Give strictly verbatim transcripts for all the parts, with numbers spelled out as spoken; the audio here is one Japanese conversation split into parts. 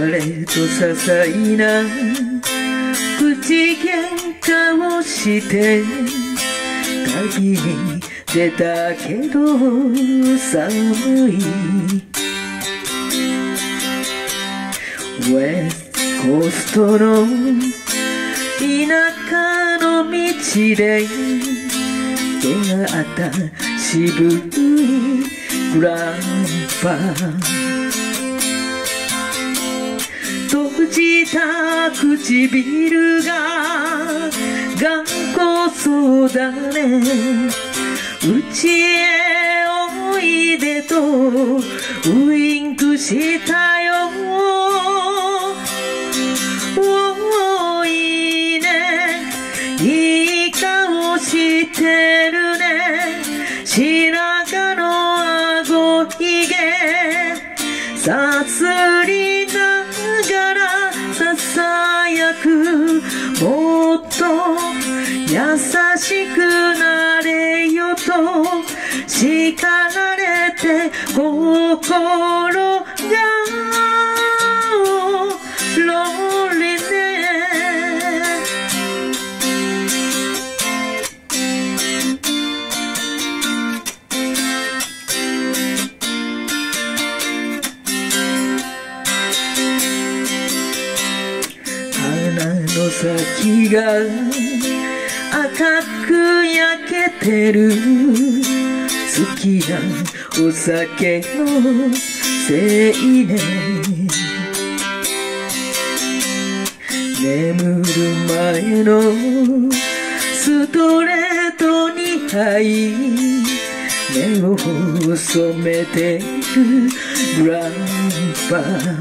れと些細な口喧嘩をして鍵に出たけど寒いウェストコーストの田舎の道で出会った渋いグランパ閉じた唇が頑固そうだねうちへおいでとウインクしたよおーいいねいい顔してるね白髪のあごひげさすりながらささやくもっと優しくなれよと叱られて心がロリね鼻の先が赤く焼けてる好きなお酒のせいね眠る前のストレートに入目を細めてるグランパ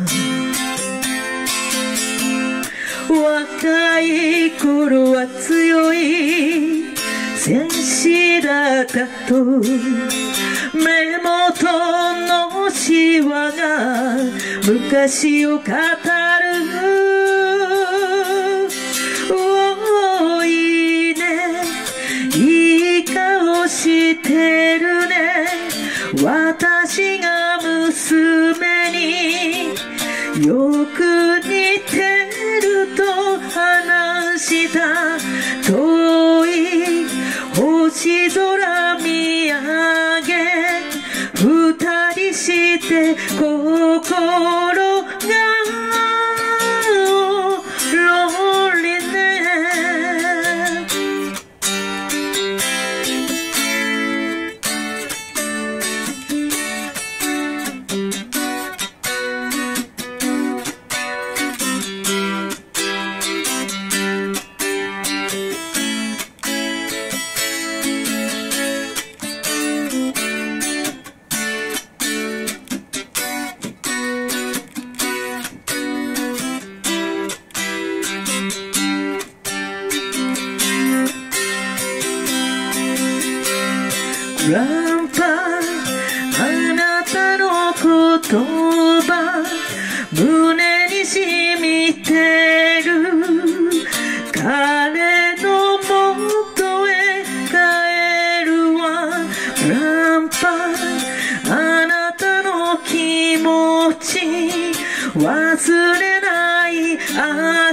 若い頃は強い戦士だったと目元のシワが昔を語るおーいいねいい顔してるね私が娘によく似てると話した遠い星空見上げ二人して心がロリねグランパあなたの言葉胸に染みてる彼の元へ帰るわグランパあなたの気持ち忘れない